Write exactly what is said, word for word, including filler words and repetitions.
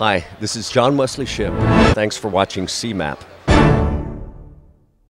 Hi, this is John Wesley Shipp. Thanks for watching C MAP.